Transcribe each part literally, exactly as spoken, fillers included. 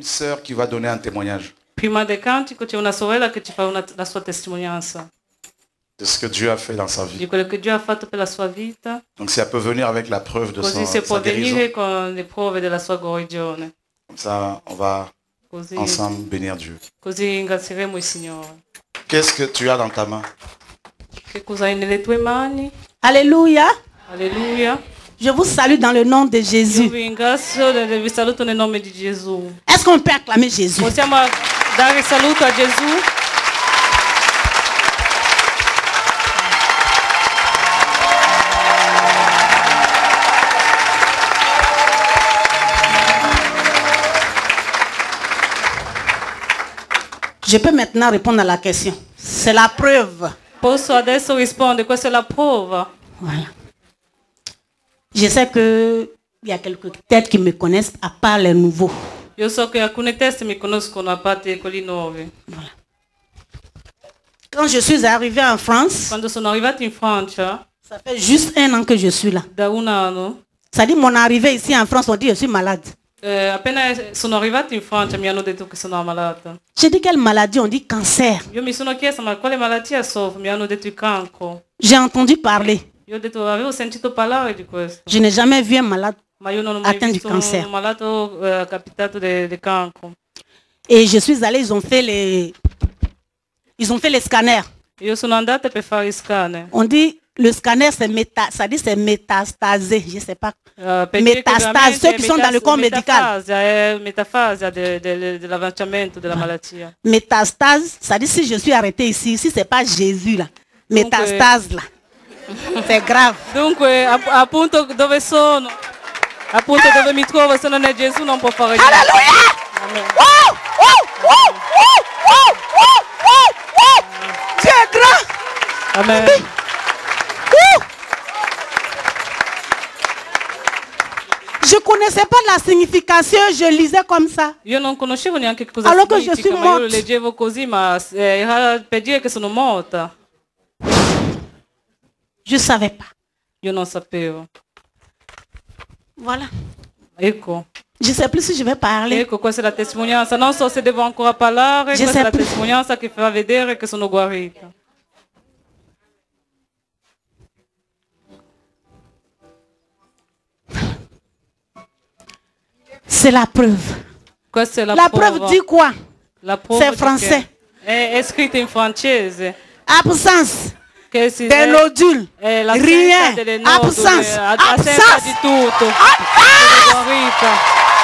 une sœur qui va donner un témoignage. Prima del cantico c'è una sorella che ci fa una, la sua testimonianza De ce que Dieu a fait dans sa di vie. quello che Dio ha fatto per la sua vita. Donc si elle peut venir avec la preuve de Così son, se può sa guérison. venire con le prove della sua guarigione. Comme ça, on va Così, ensemble bénir Dieu. così ringrazieremo il Signore. Qu'est-ce que tu as dans ta main? Che cosa hai nelle tue mani? Alléluia. Alleluia. Je vous salue dans le nom de Io Jésus. vi ringrazio e vi saluto nel nome di Gesù. Est-ce qu'on peut acclamer Jésus? Possiamo dare saluto a Gesù? Je peux maintenant répondre à la question. C'est la preuve. Posso adesso rispondere, questa è la prova. Voilà. Je sais que il y a quelques têtes qui me connaissent à part les nouveaux. Io so che alcune teste mi conoscono a parte quelli nuovi. Voilà. Quand je suis arrivée en France, Quando sono arrivata in Francia, ça fait juste un an que je suis là. da un anno, Ça dit mon arrivée ici en France, on dit je suis malade. eh, appena sono arrivata in Francia mi hanno detto che sono ammalata. J'ai dit quelle maladie? On dit cancer. Io mi sono chiesta ma quale malattia soffro? Mi hanno detto il cancro. J'ai entendu parler. Io ho detto, avevo sentito parlare di questo, Je n'ai jamais vu un malade ma io non ho mai atteint du visto cancer. un malato eh, capitato di cancro. Et je suis allée, ils ont fait les, ils ont fait les scanners. Io sono andata per fare il scanner. On dit le scanner c'est méta, ça dit c'est métastasé, je sais pas. Uh, per dire che Métastase, veramente ceux qui sont dans le corps médical. metafase, è metafase de, de, dell'avanzamento della malattia. Métastase, ça dit si je suis arrêté ici, si c'est pas Jésus là, métastase là, c'est grave. Dunque, app- appunto dove sono, appunto dove mi trovo, se non è Gesù non può fare niente. Alléluia! Amen. Oh, oh, oh, oh, oh, oh, oh, oh. Tu es grand. Amen. Ouh. Je connaissais pas la signification, je lisais comme ça. Io non conoscevo neanche che cosa Allora che significa, je suis ma io lo morte. leggevo così, ma eh, era per dire che sono morta. Je savais pas. Io non sapevo. Voilà. Ecco, Je sais plus si je vais parler. ecco, questa è la testimonianza. Non so se devo ancora parlare, Je questa è sais la plus. testimonianza che fa vedere che sono guarita. C'est la preuve. Questa è la, La prova. preuve dit quoi? La prova C'est di français. che È, è scritto in francese. Absence Che si des nodules. è l'assenza Rien. delle nodule, Absence. a- assenza Absence. di tutto. Absence. Sono guarita.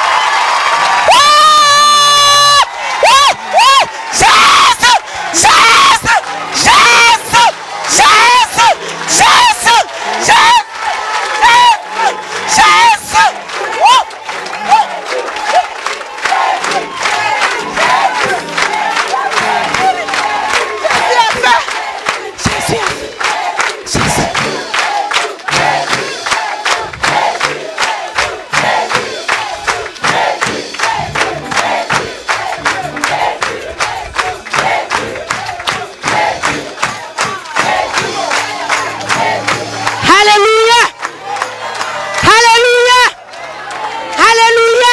Jésus! Jésus! Jésus! Jésus! Jésus! Jésus! Jésus! Oh! Oh! Jésus a fait! Jésus a fait! Jésus! Alléluia! Alléluia! Alléluia!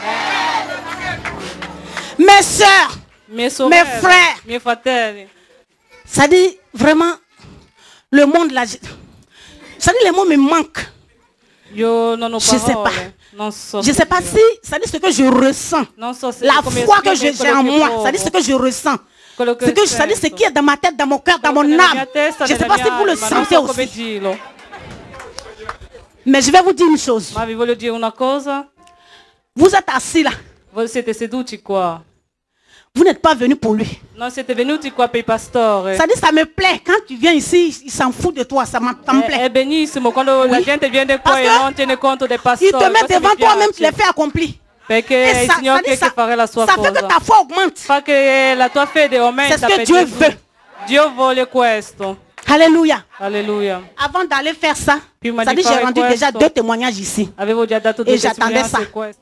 Mes sœurs, Mie sorelle, Mes frères. miei fratelli. ça dit vraiment le monde là. je- Ça dit les mots me manquent. Io non ho Je sais parole. pas. Non so Je sais pas dire. si ça dit ce que je ressens. Non so se La come foi que esprimere je- j'ai en quello che moi, provo. ça dit ce que je ressens. Quello che Ce que ça dit ce sento. qui est dans ma tête, dans mon cœur, dans Quello mon che è nella âme. mia testa, Je ne sais nella pas si mia vous le anima, non sentez so come aussi. dirlo. Mais je vais vous dire une chose. Ma vi voglio dire una cosa. Vous êtes assis là. Voi siete seduti qua. Vous n'êtes pas venu pour lui. Non siete venuti qua per il pastore. Ça dit ça me plaît. Quand tu viens ici, il s'en fout de toi. Ça, m'a- ça me È, è plaît. benissimo quando la Oui. gente viene qua Parce e que non tiene conto del Il pastore. te met Questo mi devant toi-même, tu piace. les fais accomplir. Perché Et è il ça, Signore ça dit che ça, che fare la sua ça fait que cosa. ta foi augmente. Fa che la tua fede aumenta. C'est ce que per Dieu Gesù. veut. Dio vuole questo. Alléluia. Alleluia. Avant d'aller faire ça, Prima ça di dit j'ai fare rendu déjà questo, deux témoignages ici. Avevo già dato due E j'attendais testimonianze ça. questo.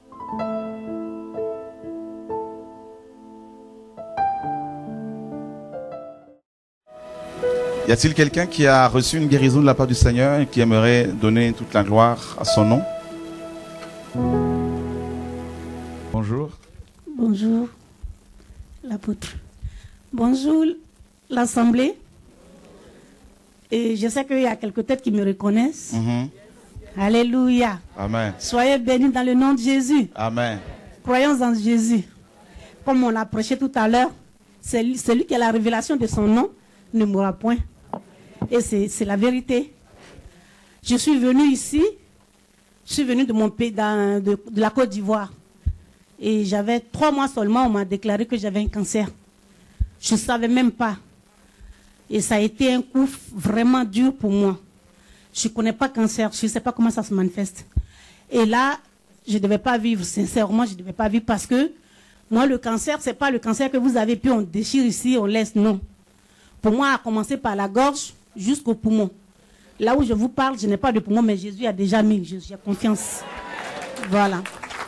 Y a-t-il quelqu'un qui a reçu une guérison de la part du Seigneur et qui aimerait donner toute la gloire à son nom? Bonjour. Bonjour, l'apôtre. Bonjour, l'assemblée. Et je sais qu'il y a quelques têtes qui me reconnaissent. Mhm. Alléluia. Amen. Soyez bénis dans le nom de Jésus. Amen. Croyons en Jésus. Comme on l'a prêché tout à l'heure, celui, celui qui a la révélation de son nom ne mourra point. Et c'est la vérité. Je suis venu ici, je suis venu de mon pays, dans, de, de la Côte d'Ivoire. Et j'avais trois mois seulement, on m'a déclaré que j'avais un cancer. Je ne savais même pas. Et ça a été un coup vraiment dur pour moi. Je ne connais pas le cancer, je ne sais pas comment ça se manifeste. Et là, je ne devais pas vivre, sincèrement, je ne devais pas vivre parce que moi, le cancer, ce n'est pas le cancer que vous avez, puis on déchire ici, on laisse, non. Pour moi, à commencer par la gorge jusqu'au poumon. Là où je vous parle, je n'ai pas de poumon, mais Jésus a déjà mis, j'ai confiance. Voilà.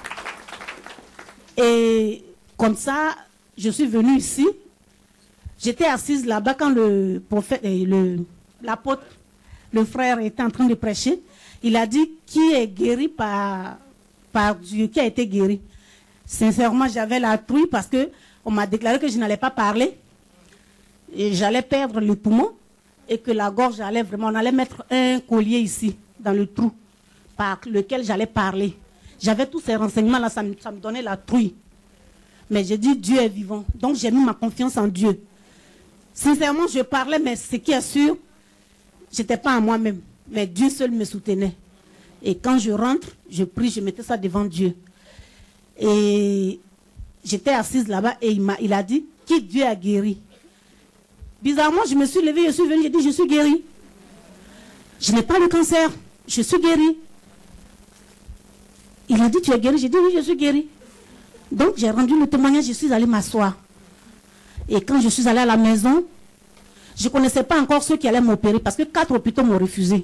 Et comme ça, je suis venue ici. J'étais assise là-bas quand le prophète, le, l'apôtre, le frère était en train de prêcher. Il a dit qui est guéri par, par Dieu, qui a été guéri. Sincèrement, j'avais la trouille parce que on m'a déclaré que je n'allais pas parler. Et j'allais perdre le poumon et que la gorge allait vraiment, on allait mettre un collier ici, dans le trou, par lequel j'allais parler. J'avais tous ces renseignements-là, ça, ça me donnait la trouille. Mais j'ai dit, Dieu est vivant. Donc j'ai mis ma confiance en Dieu. Sincèrement, je parlais, mais ce qui est sûr, je n'étais pas à moi-même. Mais Dieu seul me soutenait. Et quand je rentre, je prie, je mettais ça devant Dieu. Et j'étais assise là-bas et il, m'a, il a dit, qui Dieu a guéri. Bizarrement, je me suis levée, je suis venue, j'ai dit, je suis guérie. Je n'ai pas le cancer, je suis guérie. Il a dit, tu es guérie? J'ai dit, oui, je suis guérie. Donc, j'ai rendu le témoignage, je suis allée m'asseoir. Et quand je suis allée à la maison, je ne connaissais pas encore ceux qui allaient m'opérer parce que quatre hôpitaux m'ont refusé.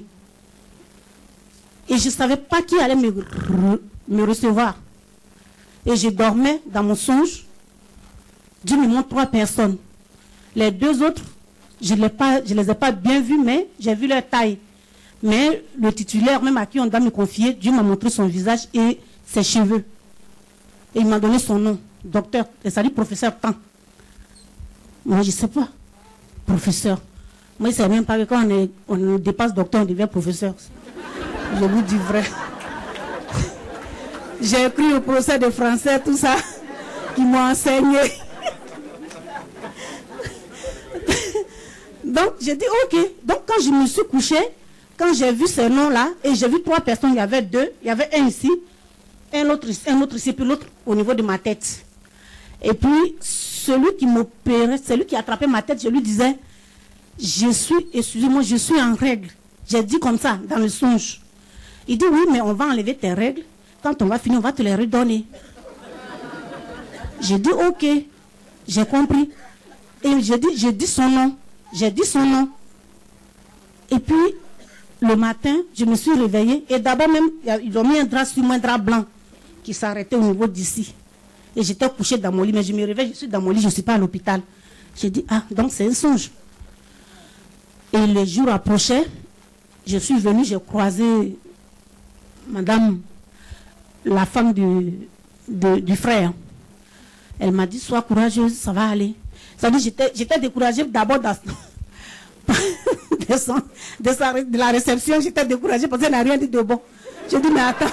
Et je ne savais pas qui allait me, re, me recevoir. Et je dormais dans mon songe. Dieu me montre trois personnes. Les deux autres, je ne les ai pas bien vus, mais j'ai vu leur taille. Mais le titulaire, même à qui on doit me confier, Dieu m'a montré son visage et ses cheveux. Et il m'a donné son nom, docteur, et ça dit professeur Tan. Moi, je ne sais pas. Professeur. Moi, je ne sais même pas que quand on, est, on dépasse docteur, on devient professeur. Je vous dis vrai. J'ai écrit au procès de français, tout ça, qui m'ont enseigné. Donc, j'ai dit, ok. Donc, quand je me suis couchée, quand j'ai vu ces noms-là, et j'ai vu trois personnes, il y avait deux, il y avait un ici, un autre ici, un autre ici, puis l'autre au niveau de ma tête. Et puis, celui qui m'opérait, celui qui attrapait ma tête, je lui disais, je suis, excusez-moi, je suis en règle. J'ai dit comme ça, dans le songe. Il dit, oui, mais on va enlever tes règles. Quand on va finir, on va te les redonner. J'ai dit, ok, j'ai compris. Et j'ai dit, j'ai dit son nom. J'ai dit son nom. Et puis, le matin, je me suis réveillée. Et d'abord même, ils ont mis un drap sur moi, un drap blanc, qui s'arrêtait au niveau d'ici. Et j'étais couchée dans mon lit, mais je me réveille, je suis dans mon lit, je ne suis pas à l'hôpital. J'ai dit, ah, donc c'est un songe. Et les jours approchaient, je suis venue, j'ai croisé madame, la femme du, de, du frère. Elle m'a dit, sois courageuse, ça va aller. Ça dit, j'étais découragée d'abord de, de, son, de, sa, de la réception, j'étais découragée parce qu'elle n'a rien dit de bon. J'ai dit, mais attends.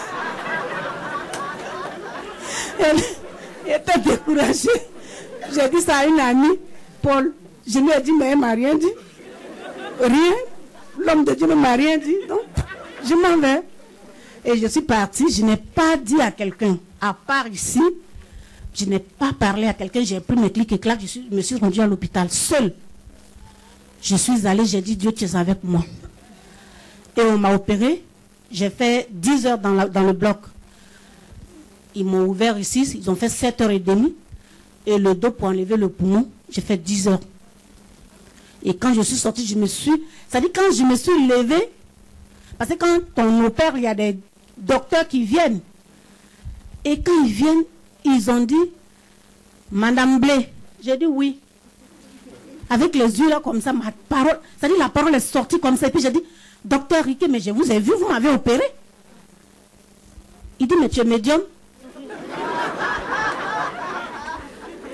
Elle, elle était découragée. J'ai dit ça à une amie, Paul. Je lui ai dit, mais elle ne m'a rien dit. Rien. L'homme de Dieu ne m'a rien dit. Donc, je m'en vais. Et je suis partie. Je n'ai pas dit à quelqu'un, à part ici, je n'ai pas parlé à quelqu'un. J'ai pris mes clics et claques. Je, suis, je me suis rendue à l'hôpital seule. Je suis allée, j'ai dit, Dieu, tu es avec moi. Et on m'a opéré. J'ai fait dix heures dans, la, dans le bloc. Ils m'ont ouvert ici. Ils ont fait sept heures trente. Et le dos pour enlever le poumon, j'ai fait dix heures. Et quand je suis sortie, je me suis... C'est-à-dire quand je me suis levée, parce que quand on opère, il y a des docteurs qui viennent. Et quand ils viennent, ils ont dit, Madame Blé, j'ai dit oui. Avec les yeux là comme ça, ma parole, c'est-à-dire la parole est sortie comme ça. Et puis j'ai dit, docteur Riquet, mais je vous ai vu, vous m'avez opéré. Il dit, mais tu es médium.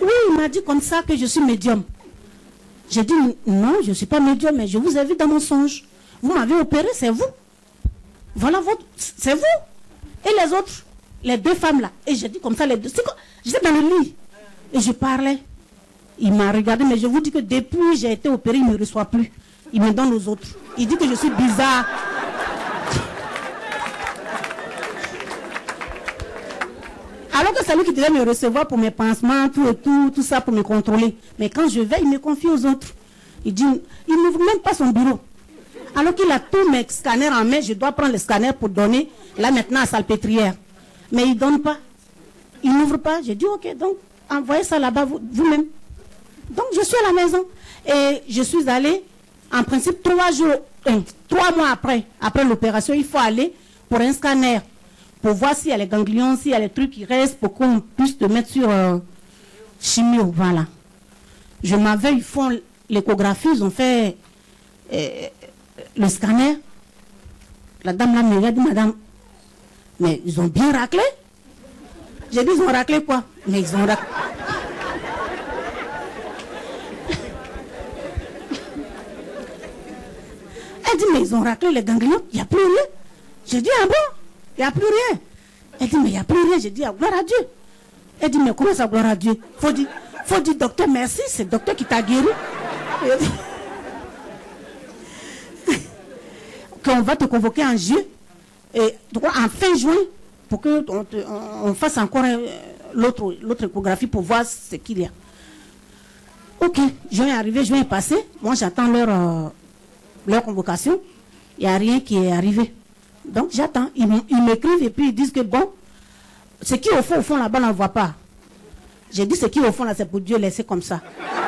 oui, il m'a dit comme ça que je suis médium. J'ai dit, non, je ne suis pas médium, mais je vous ai vu dans mon songe. Vous m'avez opéré, c'est vous. Voilà votre... C'est vous. Et les autres, les deux femmes là. Et j'ai dit comme ça, les deux... J'étais dans le lit. Et je parlais. Il m'a regardé, mais je vous dis que depuis j'ai été opéré, il ne me reçoit plus. Il me donne aux autres. Il dit que je suis bizarre. Alors que c'est lui qui devait me recevoir pour mes pansements, tout et tout, tout ça pour me contrôler. Mais quand je vais, il me confie aux autres. Il dit, il n'ouvre même pas son bureau. Alors qu'il a tous mes scanners en main, je dois prendre les scanners pour donner, là maintenant à Salpêtrière. Mais il ne donne pas. Il n'ouvre pas. J'ai dit, ok, donc envoyez ça là-bas vous-même. Donc je suis à la maison. Et je suis allée, en principe, trois jours, euh, trois mois après, après l'opération, il faut aller pour un scanner. Pour voir s'il y a les ganglions, s'il y a les trucs qui restent, pour qu'on puisse te mettre sur euh, chimio. Voilà. Je m'avais, ils font l'échographie, ils ont fait euh, le scanner. La dame là me regarde, madame, mais ils ont bien raclé. J'ai dit, ils ont raclé quoi? Mais ils ont raclé. Elle dit, mais ils ont raclé les ganglions, il n'y a plus rien. J'ai dit, ah bon? Il n'y a plus rien. Elle dit, mais il n'y a plus rien. J'ai dit, ah, gloire à Dieu. Elle dit, mais comment ça, gloire à Dieu? Il faut dire, faut dire, docteur, merci, c'est le docteur qui t'a guéri. Qu'on va te convoquer en juin, et en fin juin, pour qu'on on, on fasse encore l'autre échographie pour voir ce qu'il y a. Ok, juin est arrivé, juin est passé. Moi, j'attends leur, euh, leur convocation. Il n'y a rien qui est arrivé. Donc j'attends, ils m'écrivent et puis ils disent que bon, ce qui au fond, au fond là-bas, on n'en voit pas. J'ai dit ce qui au fond là, c'est pour Dieu laisser comme ça.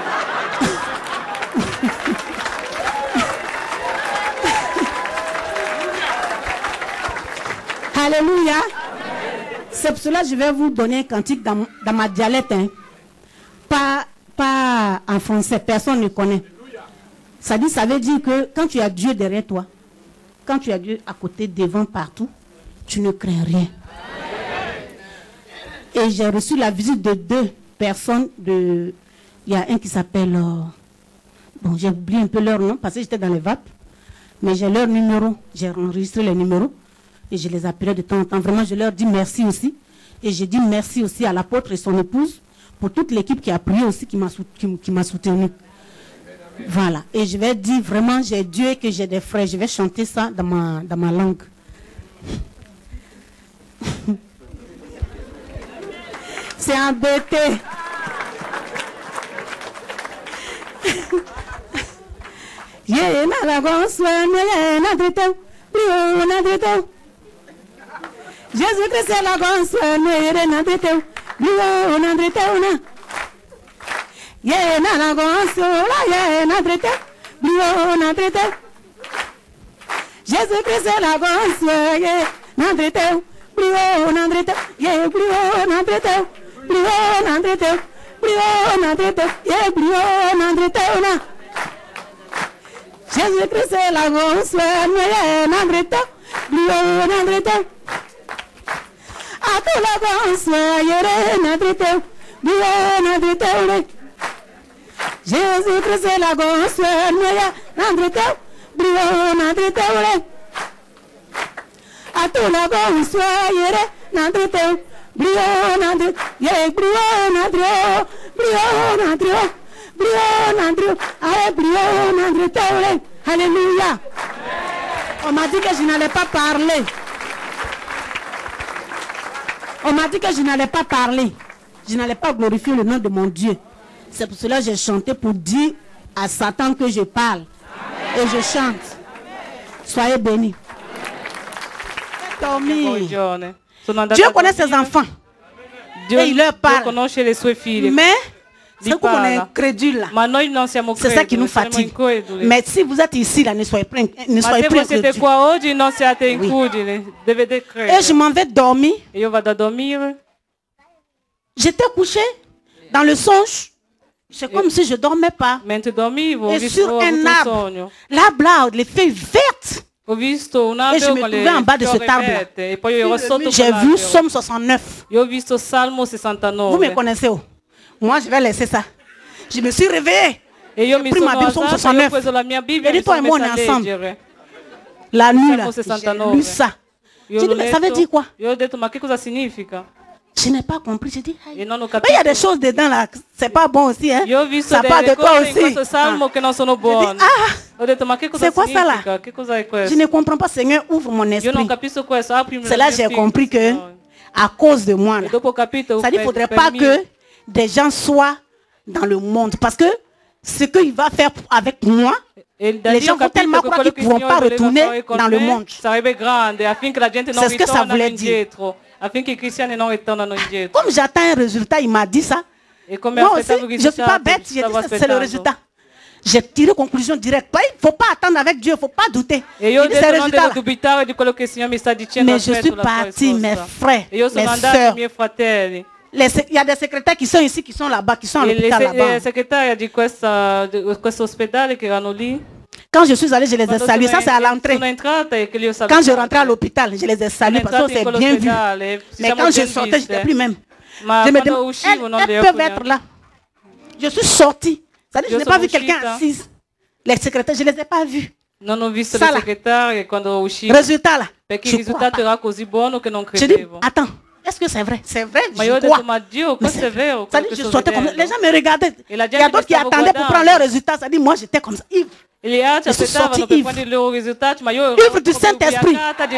Alléluia. C'est pour cela que je vais vous donner un cantique dans, dans ma dialecte. Hein. Pas, pas en français, personne ne connaît. Ça dit, ça veut dire que quand tu as Dieu derrière toi, quand tu as Dieu à côté, devant, partout, tu ne crains rien. Et j'ai reçu la visite de deux personnes. De... Il y a un qui s'appelle... Euh... Bon, j'ai oublié un peu leur nom parce que j'étais dans les vapes. Mais j'ai leur numéro. J'ai enregistré les numéros. Et je les appelais de temps en temps. Vraiment, je leur dis merci aussi. Et je dis merci aussi à l'apôtre et son épouse pour toute l'équipe qui a prié aussi, qui m'a qui, qui m'a soutenu. Voilà. Et je vais dire vraiment, j'ai Dieu et que j'ai des frères. Je vais chanter ça dans ma, dans ma langue. C'est embêté. Jésus-Christ est la gonsoine, yeah, nana gonsola, yeah, nadrete, brio, nadrete. Jésus-Christ est la gonsoine, yeah, nadrete, brio, nadrete, yeah, brio, nadrete, brio, nadrete, brio, nadrete, yeah, brio, nadrete, ona. Jésus-Christ est la gonsoine, yeah, nadrete, brio, nadrete. A tu la gonsoine, yeah, nadrete, brio, nadrete. Jésus-Christ est la gonsoine, nandrete, brio, nandrete, a tu la gonsoine, nandrete, brio, nandrete, yeah, brio, nandrete, brio, nandrete, brio, nandrete, ah, brio, nandrete, alléluia. On m'a dit que je n'allais pas parler. On m'a dit que je n'allais pas parler. Je n'allais pas glorifier le nom de mon Dieu. C'est pour cela que j'ai chanté pour dire à Satan que je parle. Amen. Et je chante. Amen. Soyez bénis. Tommy. Dieu connaît ses enfants. Dieu, et il leur parle. Mais c'est comme on est incrédule là. C'est ça qui nous fatigue. Mais si vous êtes ici là, ne soyez plus ne soyez plus incrédule. Oui. Et je m'en vais dormir. J'étais couché dans le songe. C'est comme si je ne dormais pas. Et sur un arbre, l'arbre là, les feuilles vertes. Et je me trouvais en bas de cet arbre. J'ai vu Somme soixante-neuf. Vous me connaissez où? Moi, je vais laisser ça. Je me suis réveillée. Et yo J'ai pris ma Bible soixante-neuf. J'ai dit, toi et moi, on est ensemble. La nuit, là, j'ai lu ça. J'ai dit, mais ça veut dire quoi? Je n'ai pas compris. J'ai dit, mais il y a des choses dedans là, c'est pas bon aussi. Hein? Ça parle de toi aussi. Ah, ah c'est quoi ça là? Je ne comprends pas, Seigneur, ouvre mon esprit. C'est là que j'ai compris que, à cause de moi, là, ça dit qu'il ne faudrait pas que des gens soient dans le monde. Parce que ce qu'il va faire avec moi, les gens vont tellement croire qu'ils ne pourront pas retourner dans le monde. C'est ce que ça voulait dire. Comme j'attends un résultat, il m'a dit ça. Moi aussi, je ne suis pas bête, j'ai dit c'est le résultat. J'ai tiré conclusion directe. Il ne faut pas attendre avec Dieu, il ne faut pas douter. Mais je suis partie, mes frères, mes soeurs. Les, il y a des secrétaires qui sont ici, qui sont là-bas, qui sont à l'hôpital là-bas. Quand je suis allée, je les ai salués. Ça, c'est à l'entrée. Quand je rentrais à l'hôpital, je les ai salués parce que c'est bien vu. Mais quand je sortais, je n'étais plus même. Je me demande, elles, elles peuvent être là. Je suis sortie. Ça dit, je n'ai pas vu quelqu'un assis. Les secrétaires, je ne les ai pas vus. Ça, là. Résultat, là. Je crois pas. Je dis, attends. Est-ce que c'est vrai? C'est vrai, je crois. Ça dit, je sortais comme ça. Les gens me regardaient. Il y a d'autres qui attendaient pour prendre leurs résultats. Ça dit, moi, j'étais comme ça. Ivre. Je suis sortie ivre. Ivre du Saint-Esprit.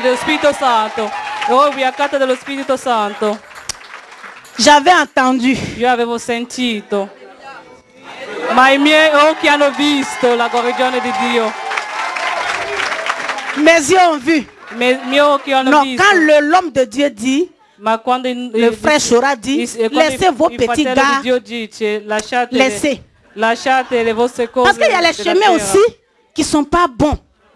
J'avais entendu. Io avevo sentito. Ma i miei occhi hanno visto la guarigione di Dio. Mes yeux ont vu. Mes miei occhi hanno non, visto. Quand le, l'homme de Dieu dit, ma quando il, le il, frère Chora dit, laissez vos petits gars, dice, lasciate laissez. Le, lasciate le vostre cose. Parce qu'il y a les chemins aussi qui ne sont pas bons.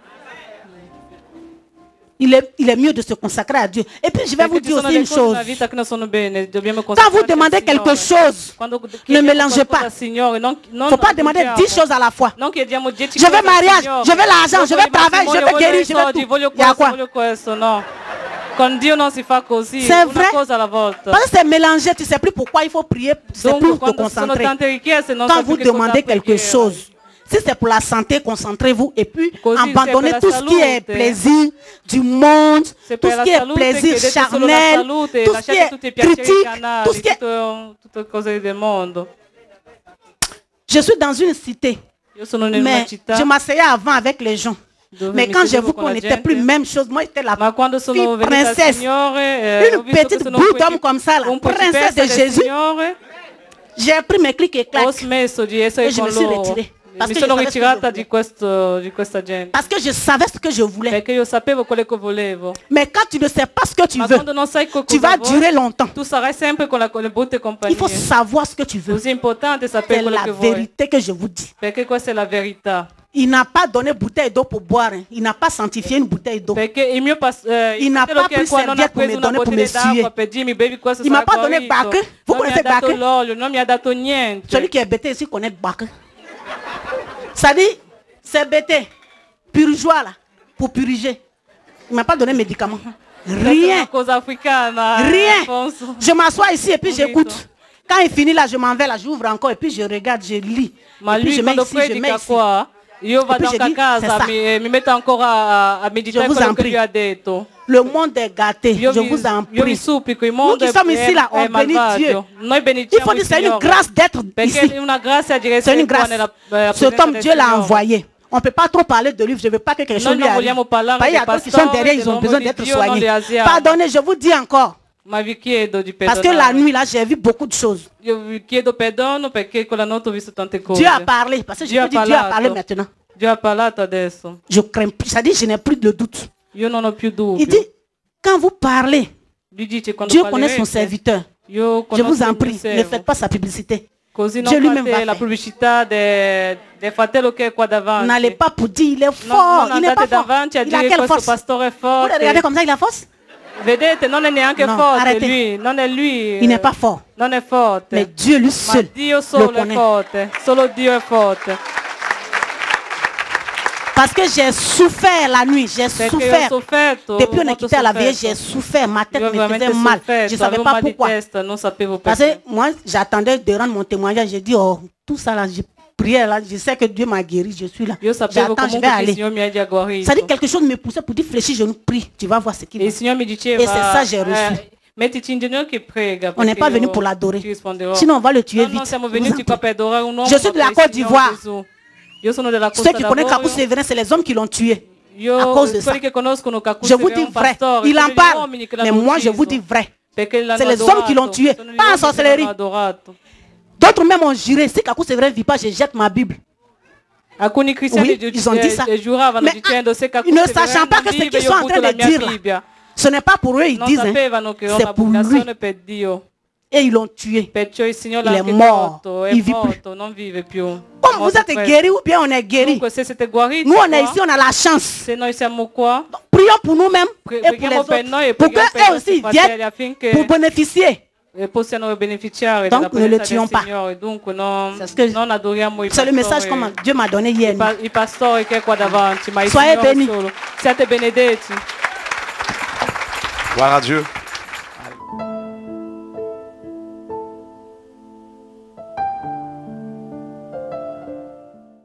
Il est, il est mieux de se consacrer à Dieu. Et puis je vais vous dire aussi une chose. Quand vous demandez quelque chose, ne mélangez pas. Il ne faut pas demander dix choses à la fois. Je veux mariage, je veux l'argent, je veux travail, je veux guérir, je veux tout. Il y a quoi? C'est vrai. Parce que c'est mélangé, tu ne sais plus pourquoi il faut prier. C'est pour te concentrer. Quand vous demandez quelque chose, si c'est pour la santé, concentrez-vous et puis abandonnez tout ce qui est plaisir du monde, tout ce qui est plaisir charnel, tout ce qui est critique, tout ce qui est... Je suis dans une cité, mais je m'asseyais avant avec les gens. Mais quand j'ai vu qu'on n'était plus même chose, moi j'étais la fille princesse, une petite bout d'homme comme ça, la princesse de Jésus. J'ai pris mes clics et claques et je me suis retirée. Parce que, Parce que je savais ce que je voulais. Mais quand tu ne sais pas ce que tu veux, tu vas durer longtemps. Il faut savoir ce que tu veux. C'est la vérité que je vous dis. Il n'a pas donné bouteille d'eau pour boire. Hein. Il n'a pas sanctifié une bouteille d'eau. Il n'a pas pris serviette pour me donner pour me suer. Il ne m'a pas donné Baké. Vous connaissez Baké? Celui qui est bêté ici connaît Baké. Ça dit, c'est bêté, purgeois là, pour purger. Il ne m'a pas donné de médicaments. Rien. Rien. Je m'assois ici et puis j'écoute. Quand il finit là, je m'en vais là, j'ouvre encore et puis je regarde, je lis. Et puis je mets ici, je mets ici. Io vado anche a casa, mi, mi metto ancora a meditare quello che lui ha detto. Le monde est gâté, io je vi, vous en prie. Io vi supplico, il mondo Nous qui sommes ici là, on bénit Dieu. Noi il faut dire c'est une grâce d'être ici. C'est une grâce. Cet homme, Dieu l'a envoyé. On ne peut pas trop parler de lui, je ne veux pas que quelque chose lui arrive. Il y a d'autres qui sont derrière, ils ont besoin d'être soignés. Pardonnez, je vous dis encore. Parce que la nuit là, j'ai vu beaucoup de choses. Dieu a parlé, parce que je vous dis Dieu a parlé maintenant. Je crains plus, ça dit je n'ai plus de doute. Il dit, quand vous parlez, Dieu connaît son serviteur. Je vous en prie, ne faites pas sa publicité. Dieu lui-même va faire. N'allez pas pour dire, il est fort, il n'est pas fort. Il a quelle force? Vous regardez comme ça, il a force? Vedete, non è neanche no, forte arrêtez. lui, non è lui. Il n'est pas fort. Non è forte. Mais Dieu lui seul. Ma Dio solo è forte. Solo Dio è forte. Parce que j'ai souffert la nuit, j'ai souffert. Depuis on est quitté à la veille, j'ai souffert. Ma tête me faisait mal. Je ne savais pas pourquoi. Parce que moi, j'attendais de rendre mon témoignage. J'ai dit, oh, tout ça là, j'ai prié là. Je sais que Dieu m'a guéri, je suis là. J'attends, je vais aller. Ça dit quelque chose me poussait pour dire, fléchis, je nous prie. Tu vas voir ce qu'il va. Et c'est ça que j'ai reçu. On n'est pas venu pour l'adorer. Sinon, on va le tuer vite. Je suis de la Côte d'Ivoire. Ceux qui connaissent Kakou Sévérin, c'est les hommes qui l'ont tué. À cause de ça. Je vous dis vrai. Il en parle. Mais moi, je vous dis vrai. C'est les hommes qui l'ont tué. Pas en sorcellerie. D'autres même ont juré. Si Kakou Sévérin ne vit pas, je jette ma Bible. Oui, ils ont dit ça. Mais ne sachant pas que ce qu'ils sont en train de dire là, ce n'est pas pour eux, ils disent. Hein. C'est pour lui. Et ils l'ont tué. Il est mort. Il vit plus. Comme vous êtes guéris ou bien on est guéris. Nous on est ici, on a la chance. Donc, prions pour nous-mêmes et pour les autres. Pour qu'eux aussi viennent pour bénéficier. Donc ne le tuons pas. C'est le message que Dieu m'a donné hier. Soyez bénis. Gloire à Dieu.